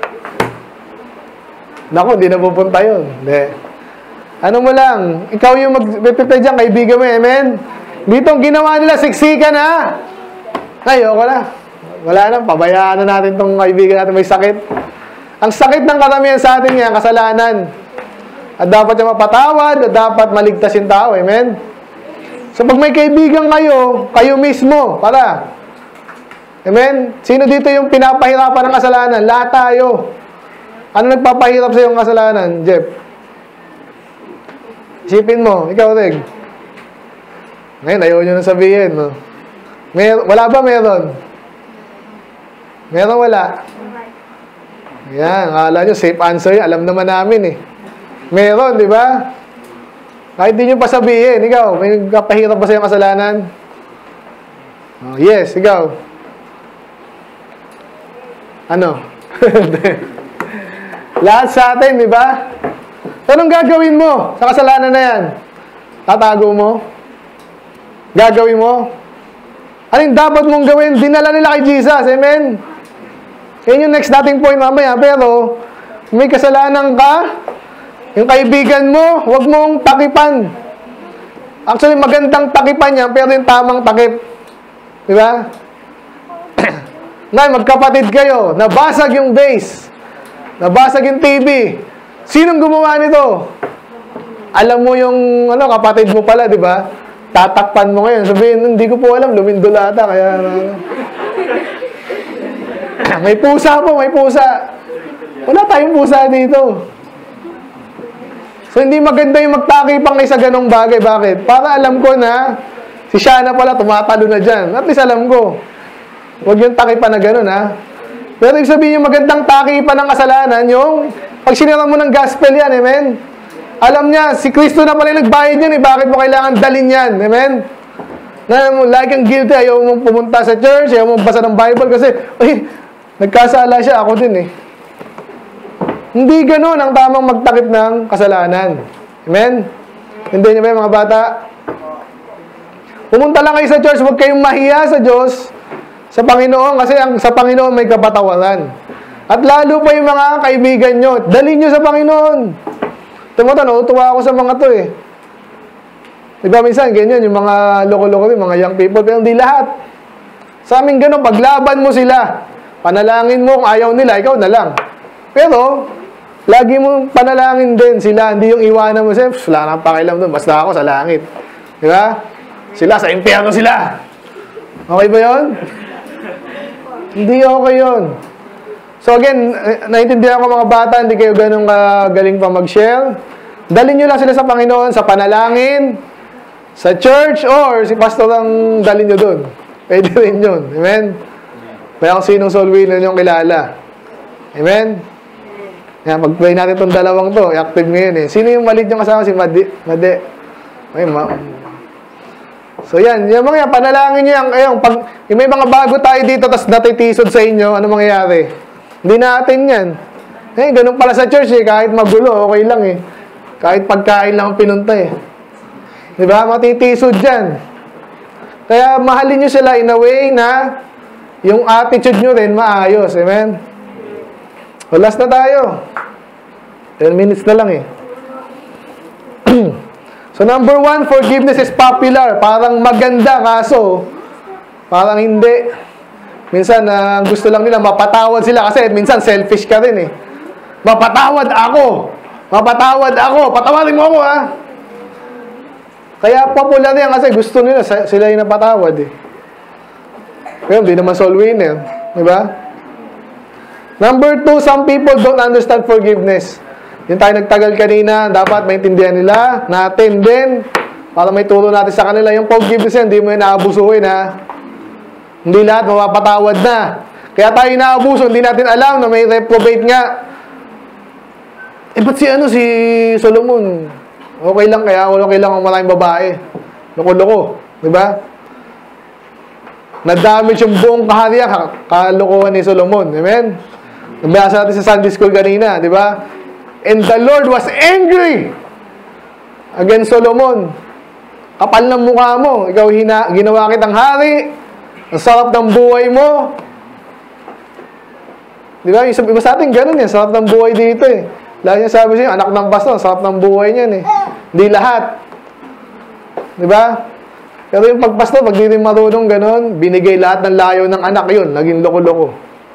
Naku, di na pupunta yun. Hindi. Ano mo lang, ikaw yung mag-prepare dyan, kaibigan mo, amen? Dito ang ginawa nila, siksikan ha? Ayoko na. Wala na, pabayaan na natin tong kaibigan natin may sakit. Ang sakit ng karamihan sa atin yan, kasalanan. At dapat yung mapatawad, at dapat maligtas yung tao. Amen? So, pag may kaibigan kayo, kayo mismo, para. Amen? Sino dito yung pinapahirapan ng kasalanan? Lahat tayo. Ano nagpapahirap sa iyong kasalanan, Jeff? Isipin mo, ikaw, Reg. Ngayon, ayaw nyo na sabihin. No? Wala ba meron? Meron, wala? Yan, akala nyo, safe answer yun. Alam naman namin eh. Meron, di ba? Kahit di nyo pa sabihin, ikaw, may kapahirap ba sa iyong kasalanan? Oh, yes, ikaw. Ano? Lahat sa atin, di ba? Anong gagawin mo sa kasalanan na yan? Tatago mo? Gagawin mo? Anong dapat mong gawin? Dinala nila kay Jesus, amen? Yan yung next nating point mamaya. Pero, may kasalanan ka, yung kaibigan mo, huwag mong takipan. Actually, magandang takipan yan, pero yung tamang takip. Di ba? Ngayon, magkapatid kayo, nabasag yung base, nabasag yung TV. Sinong gumawa nito? Alam mo yung kapatid mo pala, di ba? Tatakpan mo ngayon. Sabihin, hindi ko po alam, lumindol ata, kaya... May pusa po, may pusa. Wala tayong pusa dito. So, hindi maganda yung magtakipang kayo sa ganong bagay. Bakit? Para alam ko na si Shana pala tumatalo na dyan. At least alam ko. Huwag yung takipan na ganon, ha? Pero ibig sabihin yung magandang takipan ng kasalanan, yung pag sinira mo ng gospel yan, amen? Alam niya, si Kristo na pala yung nagbayad yan, eh. Bakit mo kailangan dalhin yan, amen? Na lagi kang guilty, ayaw mong pumunta sa church, ayaw mong basa ng Bible kasi, nagkasala siya, ako din eh. Hindi ganun ang tamang magtakip ng kasalanan. Amen? Hindi niyo ba mga bata? Pumunta lang kayo sa church, huwag kayong mahiya sa Diyos, sa Panginoon, kasi sa Panginoon may kapatawaran. At lalo pa yung mga kaibigan nyo, dalhin nyo sa Panginoon. Natutuwa ako sa mga to eh. Diba minsan, ganyan, yung mga loko-loko, yung mga young people, pero hindi lahat. Sa amin ganun, paglaban mo sila, panalangin mo, kung ayaw nila, ikaw na lang. Pero, lagi mo panalangin din sila, hindi yung iwanan mo sila, wala nang pakialam doon, basta ako sa langit. Di ba? Sila, sa impyerno sila. Okay ba yun? Hindi okay yun. So again, naiintindihan ko mga bata, hindi kayo ganun galing pa mag-share. Dalhin nyo lang sila sa Panginoon, sa panalangin, sa church, or si pastor ang dalhin nyo doon. Pwede rin yun. Amen? Kaya kung sinong soul winner yung kilala. Amen? Yan, mag-play natin itong dalawang to. I-active ngayon eh. Sino yung malit yung kasama? Si Made. Ay, so yan, yung mga yan, panalangin nyo yan. Ayun, pag may mga bago tayo dito, tapos natitisod sa inyo, ano mangyayari? Hindi natin yan. Eh, ganun pala sa church eh, kahit magulo, okay lang eh. Kahit pagkain lang ang pinunta eh. Di ba? Matitisod dyan. Kaya mahalin nyo sila in a way na yung attitude nyo rin maayos. Amen? So, last na tayo. 10 minutes na lang eh. So, number 1, forgiveness is popular. Parang maganda, kaso parang hindi. Minsan, gusto lang nila mapatawad sila kasi minsan selfish ka rin eh. Mapatawad ako! Mapatawad ako! Patawarin mo ako ha! Kaya popular yan kasi gusto nila sila yung napatawad eh. Pero hindi naman soul winner. Diba? Number 2, some people don't understand forgiveness. Yung tayo nagtagal kanina, dapat maintindihan nila, natin din, para may turo natin sa kanila. Yung forgiveness yan, hindi mo yung naabusuhin ha. Hindi lahat mapapatawad na. Kaya tayo naabuso, hindi natin alam na may reprobate nga. Eh, ba't si Solomon? Okay lang kaya, okay lang ang maraming babae. Loko-loko. Diba? Na-damage yung buong kaharian, kalokohan ni Solomon. Amen? Nabasa natin sa Sunday school kanina, diba? And the Lord was angry against Solomon. Kapal ng mukha mo. Ikaw ginawa kitang hari. Ang sarap ng buhay mo. Diba? Yung iba sa atin, ganun yan. Sarap ng buhay dito eh. Lagi niya sabi siya, anak ng pastor, sarap ng buhay niyan eh. Hindi lahat. Diba? Pero yung pagpastor, pag di rin marunong ganun, binigay lahat ng layo ng anak yun, naging loko-loko.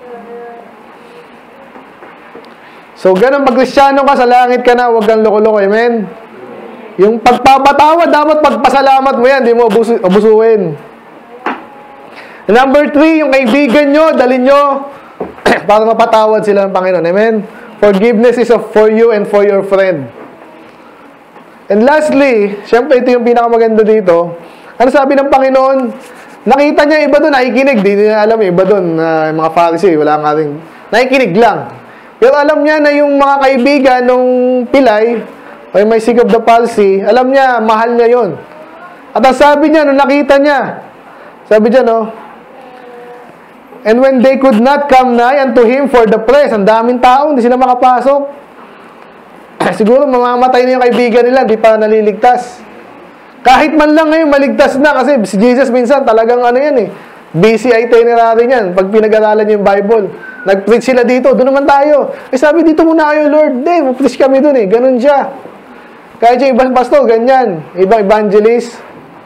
So, ganun, pag Kristyano ka, sa langit ka na, huwag kang loko-loko, amen? Yung pagpapatawad, dapat pagpasalamat mo yan, di mo abusuhin. Number 3, yung kaibigan nyo, dalhin nyo, para mapatawad sila ng Panginoon, amen? Forgiveness is for you and for your friend. And lastly, syempre ito yung pinakamaganda dito. Ano sabi ng Panginoon? Nakita niya iba doon, nakikinig. Di niya alam, iba doon, mga Pharisee, wala nga rin. Nakikinig lang. Pero alam niya na yung mga kaibigan nung pilay, o may sick of the palsy, alam niya, mahal niya yon. At ang sabi niya, nung nakita niya, sabi niya, no, and when they could not come nigh unto him for the press, ang daming tao, hindi sila makapasok. Siguro mamamatay na yung kaibigan nila, hindi pa naliligtas. Kahit man lang ngayon, maligtas na, kasi si Jesus minsan talagang ano yan eh, busy itinerary niyan, pag pinag-aralan niyo yung Bible. Nag-preach sila dito, doon naman tayo. Eh sabi, dito muna kayo, Lord. Hindi, mag-preach kami doon eh, ganun siya. Kahit yung ibang pastor, ganyan. Ibang evangelist.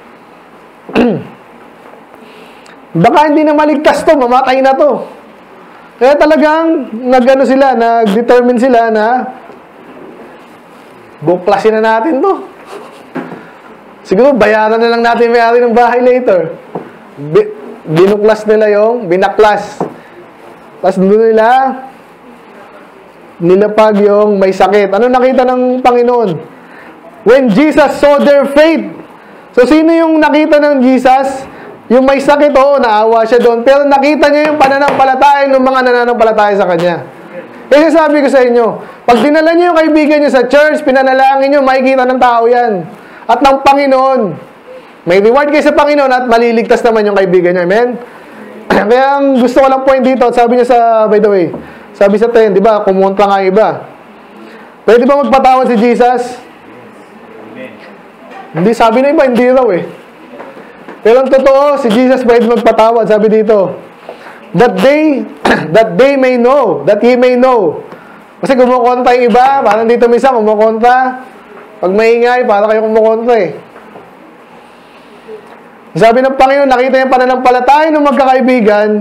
Baka hindi na maligtas to, mamatay na to. Kaya talagang nag-ano sila, nag-determine sila na buklasin na natin to. Siguro bayaran na lang natin may-ari ng bahay later. Binuklas nila yung binaklas. Tapos doon nila nilapag yung may sakit. Ano nakita ng Panginoon? When Jesus saw their faith. So sino yung nakita ng Jesus? Yung may sakit, naawa siya doon. Pero nakita niya yung pananampalataya ng mga nananampalataya sa kanya. Kasi sabi ko sa inyo, pag dinala niyo yung kaibigan niyo sa church, pinanalangin niyo, makikita ng tao yan. At ng Panginoon. May reward kayo sa Panginoon at maliligtas naman yung kaibigan niyo. Amen? Kaya ang gusto ko lang point dito, sabi niya by the way, sabi sa 10, di ba, kumontra nga iba. Pwede ba magpatawad si Jesus? Hindi, sabi na iba, hindi raw eh. Pero ang totoo, si Jesus pwede magpatawad. Sabi dito, that they may know, that he may know. Kasi kumukontra yung iba, parang dito minsan kumukontra. Pag maingay, para kayo kumukontra eh. Sabi ng Panginoon, nakita yung pananampalataya ng magkakaibigan,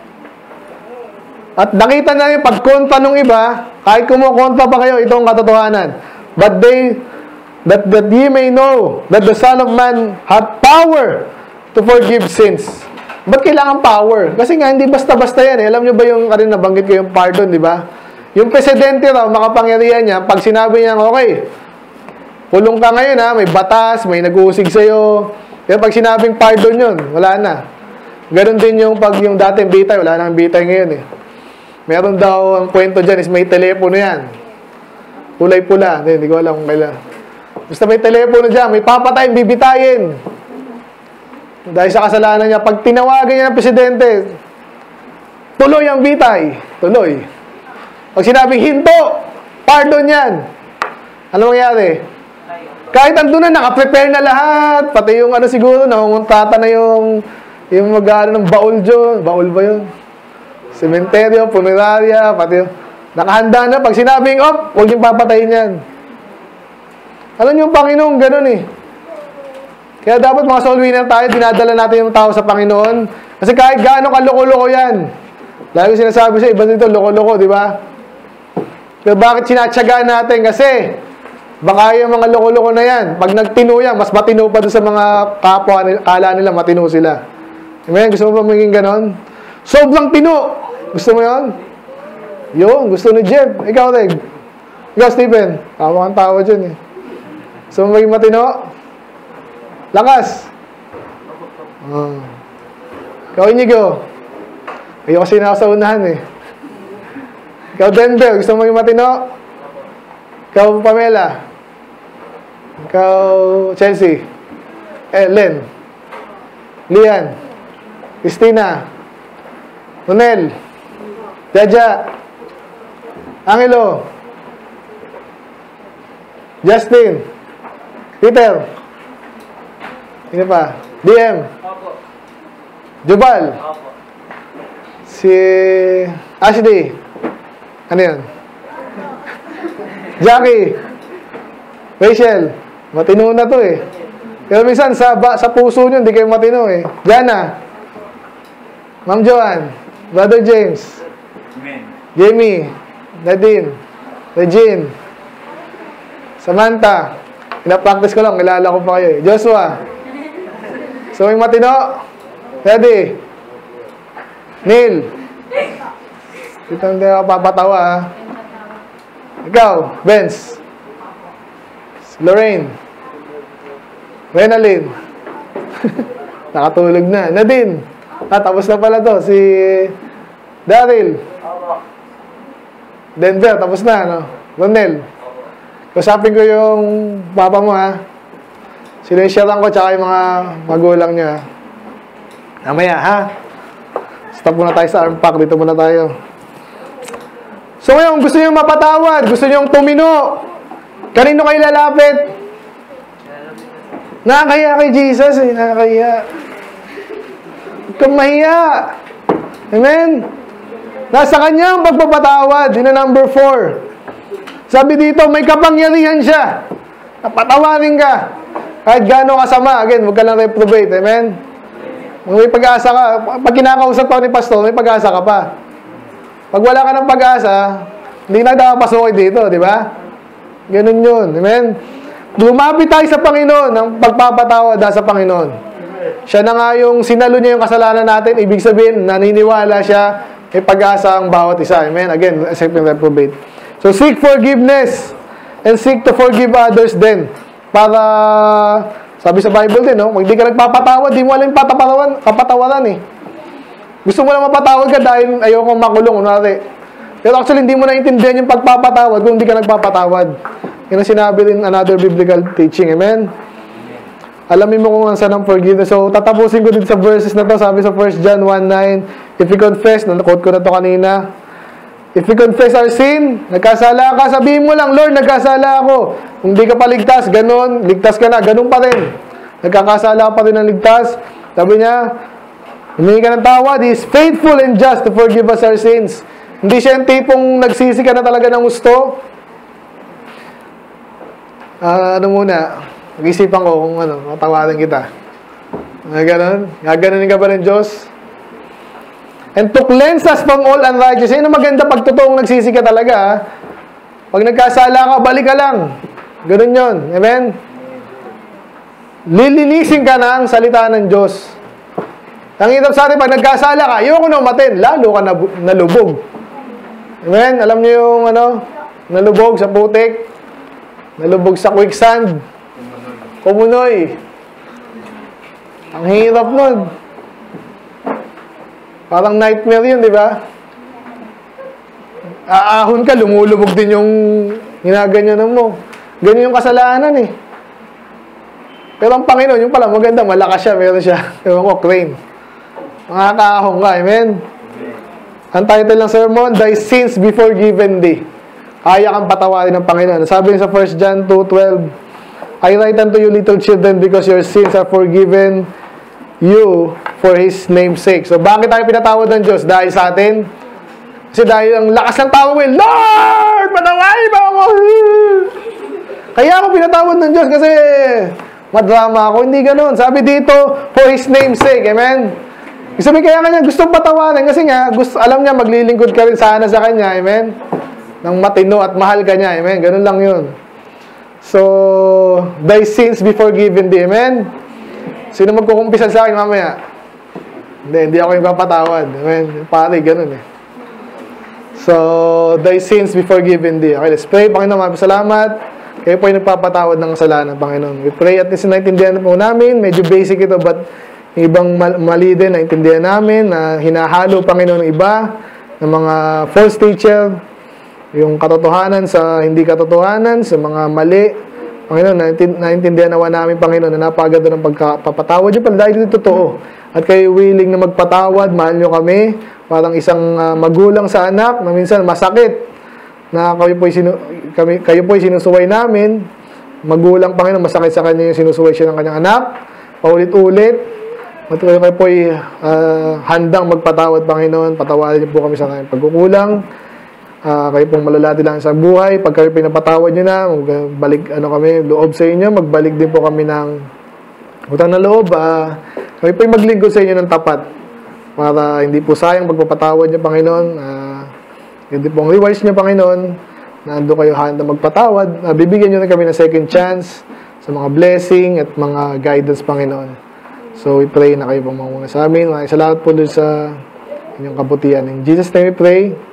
at nakita na yung pagkontra ng iba, kahit kumukontra pa kayo, ito ang katotohanan. But that ye may know that the Son of Man hath power to forgive sins. Ba't kailangan power? Kasi nga, hindi basta-basta yan eh. Alam nyo ba yung, kanina nabanggit ko yung pardon, di ba? Yung presidente raw, makapangyarihan niya, pag sinabi niya, okay, kulong ka ngayon ha, may batas, may nag-uusig sa'yo. Pero pag sinabing pardon yun, wala na. Ganon din yung pag yung dating bitay, wala nang bitay ngayon eh. Meron daw, ang kwento dyan is may telepono yan. Kulay pula. Hindi ko alam kung kailan. Basta may telepono dyan, may papatayin, bibitayin. Dahil sa kasalanan niya, pag tinawagan niya ng presidente, tuloy ang bitay. Tuloy. Pag sinabing hinto, pardon yan. Ano mangyari? Kahit andun na, nakaprepare na lahat. Pati yung siguro, nangunguntata na yung mag-ano ng baul dyan. Baul ba yun? Sementeryo, punerarya, pati yung nakahanda na. Pag sinabing, huwag niyong papatayin yan. Alam niyo yung Panginoon, ganun eh. Kaya dapat mga soul winner tayo, dinadala natin yung tao sa Panginoon. Kasi kahit gaano kaloko-loko yan. Lagi sinasabi siya, iba dito, loko-loko, di ba? Pero bakit sinatsagaan natin? Kasi, baka yung mga loko-loko na yan, pag nagtino yan, mas matino pa doon sa mga kapwa, kala nila matino sila. Amen? Gusto mo ba maging ganon? Sobrang tino. Gusto mo yun? Yun, gusto ni Jeff. Ikaw, Reg. Ikaw, Stephen. Tawa kang tawa dyan eh. Gusto mo maging matino? Lakas. Ikaw, Inigo. Ayaw kasi na ako sa unahan eh. Ikaw, Denver. Gusto mo maging matino? Ikaw, Pamela. Ikaw, Chelsea. Ellen. Lian. Christina. Ronel. Jaja. Angelo. Justin. Peter. Sino pa? DM. Jubal. Si Ashley. Ano yun? Jackie. Rachel. Matino na to eh. Pero minsan sa puso nyo, hindi kayo matino eh. Jana. Ma'am Joanne. Brother James. Jamie. Nadine. Regine. Samantha. Pina-practice ko lang, kilala ko pa kayo eh. Joshua. So, may matino? Ready? Neil. Dito hindi ako papatawa ha. Ikaw, Benz. Lorraine. Renalyn. Nakatulog na. Nadine. Tapos na pala to. Si Daryl. Denver, tapos na, no? Ronel. Kasapin ko yung papa mo, ha? Sinesyaran ko, tsaka yung mga magulang niya. Namaya, ha? Stop muna tayo sa arm pack. Dito muna tayo. So ngayon, gusto nyo mapatawad. Gusto nyo tumino. Kanino kayo lalapit? Nakakahiya kay Jesus, eh. Nakakahiya. Huwag kang mahiya. Amen? Nasa kanya ang pagpapatawad. Yun na number 4. Sabi dito, may kapangyarihan siya. Napatawarin ka. Kahit gaano kasama. Again, huwag ka lang reprobate. Amen? May pag-asa ka. Pag kinakausap pa ni pastor, may pag-asa ka pa. Pag wala ka ng pag-asa, hindi na nakapasukin dito, di ba? Ganun yun. Amen? Lumapit tayo sa Panginoon ng pagpapatawad sa Panginoon. Siya na nga yung sinalo niya yung kasalanan natin. Ibig sabihin, naniniwala siya, may pag-asa ang bawat isa. Amen? Again, accept and reprobate. So, seek forgiveness and seek to forgive others din. Para, sabi sa Bible din, no? Hindi ka nagpapatawad, di mo alam yung kapatawaran eh. Gusto mo lang mapatawad ka dahil ayokong makulong, unwari. Pero actually, hindi mo naintindihan yung pagpapatawad kung hindi ka nagpapatawad. Yan ang sinabi rin another biblical teaching. Amen? Alamin mo kung saan ang forgiveness. So, tatapusin ko dito sa verses na to. Sabi sa 1 John 1:9, if we confess, na-quote ko na to kanina, if we confess our sin, nagkasala ka, sabihin mo lang, Lord, nagkasala ako. Kung di ka pa ligtas, ganun, ligtas ka na, ganun pa rin. Nagkakasala ka pa rin ng ligtas. Sabi niya, humingi ka ng tawad, He is faithful and just to forgive us our sins. Hindi siya yung tipong nagsisi ka na talaga ng gusto. Ano muna, mag-isipan ko kung matawarin kita. Gaganunin ka pa rin Diyos. And to cleanse us from all unrighteousness. Yun ang maganda pag totoong nagsisi ka talaga. Ha? Pag nagkasala ka, balik ka lang. Ganun yun. Amen? Lilinisin ka na ang salita ng Diyos. Ang hirap sa atin, pag nagkasala ka, ayoko na umatin. Lalo ka nalubog. Amen? Alam niyo yung nalubog sa putik. Nalubog sa quicksand. Kumunoy. Ang hirap nun. Parang nightmare yun, di ba? Aahon ka, lumulubog din yung ginaganyan mo. Ganyan yung kasalanan eh. Pero ang Panginoon, yung pala, maganda, malakas siya, meron siya. Ewan ko, crane. Makakaahong ka, amen? Ang title ng sermon, Thy Sins Be Forgiven Thee. Kaya kang patawarin ng Panginoon. Sabi niya sa 1 John 2:12, I write unto you, little children, because your sins are forgiven you for His name's sake. So, bakit tayo pinatawad ng Diyos? Dahil sa atin? Kasi dahil ang lakas ng tawag mo, Lord, patawarin mo ako! Kaya ako pinatawad ng Diyos kasi madrama ako. Hindi ganun. Sabi dito, for His name's sake. Amen? Sabi kaya kanya gustong patawarin kasi nga, alam niya maglilingkod ka rin sana sa Kanya. Amen? Nang matino at mahal ka niya. Amen? Ganun lang yun. So, thy sins be forgiven thee. Amen? Sino magkukumpisan sa akin mamaya? Hindi ako yung papatawad. Amen? Pare, ganun eh. So, thy sins be forgiven thee. Okay, let's pray. Panginoon, salamat. Kayo po yung nagpapatawad ng kasalanan, Panginoon. We pray at least naintindihan po namin. Medyo basic ito, but ibang mali din naintindihan namin na hinahalo, Panginoon, ng iba, ng mga false teacher, yung katotohanan sa hindi katotohanan, sa mga mali. Panginoon, naintindihan nawa namin, Panginoon, na napaganda ng pagpapatawad nyo pala dahil ito totoo. At kayo willing na magpatawad, mahal nyo kami, parang isang magulang sa anak, na minsan masakit, na kayo po'y sinusuway namin, magulang, Panginoon, masakit sa kanya yung sinusuway siya ng kanyang anak, paulit-ulit, at kayo po'y handang magpatawad, Panginoon, patawarin niyo po kami sa kanyang pagkukulang, kayo pong malalati lang sa buhay, pag kayo pinapatawad nyo na, magbalik kami, loob sa inyo, magbalik din po kami ng utang na loob, kayo po'y maglingkod sa inyo ng tapat, para hindi po sayang pagpapatawad nyo, Panginoon, yun din pong rewards nyo, Panginoon, na ando kayo handa magpatawad, bibigyan nyo na kami ng second chance sa mga blessing at mga guidance, Panginoon. So, we pray na kayo pong mamuna sa amin. Maraming salamat po doon sa inyong kabutihan. In Jesus' name we pray.